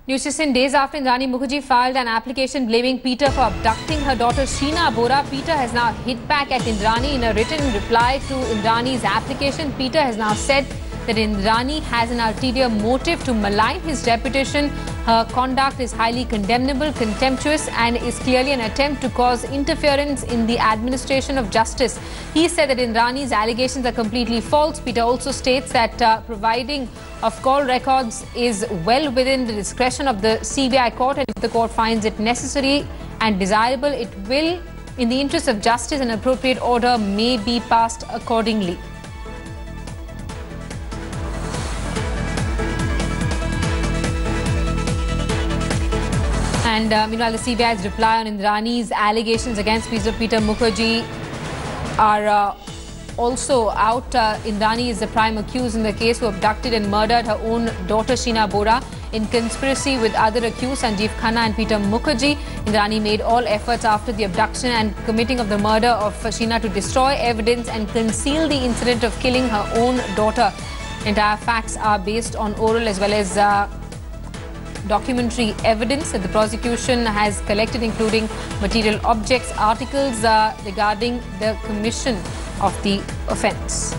News just in, days after Indrani Mukerjea filed an application blaming Peter for abducting her daughter Sheena Bora, Peter has now hit back at Indrani in a written reply to Indrani's application. Peter has now said that Indrani has an ulterior motive to malign his reputation. Her conduct is highly condemnable, contemptuous, and is clearly an attempt to cause interference in the administration of justice. He said that Indrani's allegations are completely false. Peter also states that providing of call records is well within the discretion of the CBI court, and if the court finds it necessary and desirable, it will, in the interest of justice, an appropriate order may be passed accordingly. And meanwhile, the CBI's reply on Indrani's allegations against Peter Mukerjea are also out. Indrani is the prime accused in the case who abducted and murdered her own daughter Sheena Bora in conspiracy with other accused Sanjeev Khanna and Peter Mukerjea. Indrani made all efforts after the abduction and committing of the murder of Sheena to destroy evidence and conceal the incident of killing her own daughter. Entire facts are based on oral as well as documentary evidence that the prosecution has collected, including material objects, articles regarding the commission of the offence.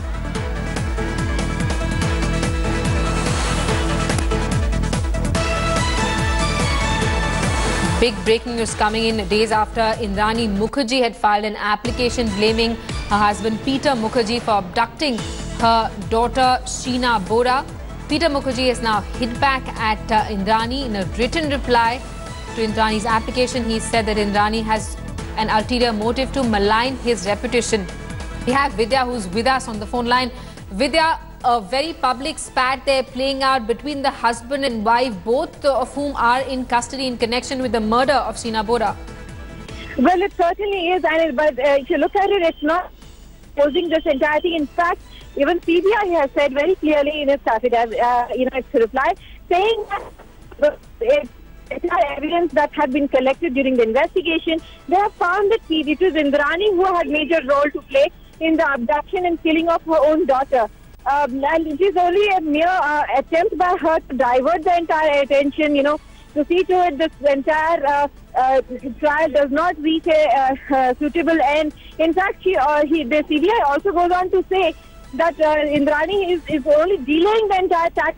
Big breaking news coming in days after Indrani Mukerjea had filed an application blaming her husband Peter Mukerjea for abducting her daughter Sheena Bora. Peter Mukerjea has now hit back at Indrani in a written reply to Indrani's application. He said that Indrani has an ulterior motive to malign his reputation. We have Vidya, who's with us on the phone line. Vidya, a very public spat there playing out between the husband and wife, both of whom are in custody in connection with the murder of Sheena Bora. Well, it certainly is, but if you look at it, it's not posing this entire thing. In fact, even CBI has said very clearly in its its reply, saying that it's evidence that had been collected during the investigation, they have found that it was Indrani who had major role to play in the abduction and killing of her own daughter. And it is only a mere attempt by her to divert the entire attention, to see to it this entire trial does not reach a suitable end. In fact, the CBI also goes on to say that Indrani is only delaying the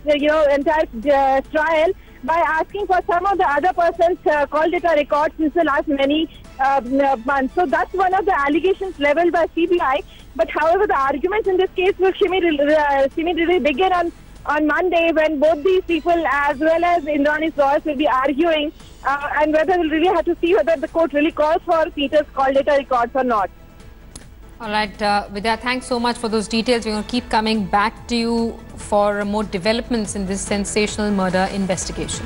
entire trial by asking for some of the other persons called it a record since the last many months. So that's one of the allegations leveled by CBI. But however, the arguments in this case will seemingly begin on Monday, when both these people as well as Indrani's lawyers will be arguing and whether we'll really have to see whether the court really calls for Peter's called it a record or not. All right, Vidya, thanks so much for those details. We're going to keep coming back to you for more developments in this sensational murder investigation.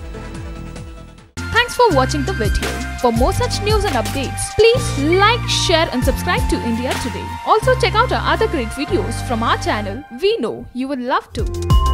Thanks for watching the video. For more such news and updates, please like, share and subscribe to India Today. Also check out our other great videos from our channel. We know you would love to.